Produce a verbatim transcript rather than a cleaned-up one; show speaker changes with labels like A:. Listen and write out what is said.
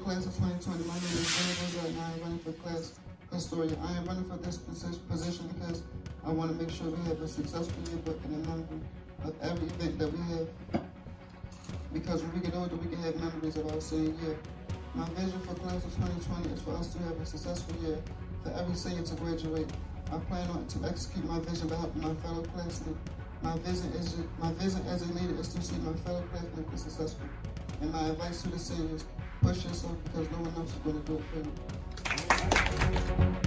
A: class of twenty twenty. My name is Vinny Rosette, and I am running for class custodian. I am running for this position because I want to make sure we have a successful yearbook and a memory of every event that we have. Because when we get older, we can have memories of our senior year. My vision for class of twenty twenty is for us to have a successful year, for every senior to graduate. I plan on to execute my vision by helping my fellow classmates. My vision is my vision as a leader is to see my fellow classmates be successful. And my advice to the seniors: push yourself because no one else is going to do it for you.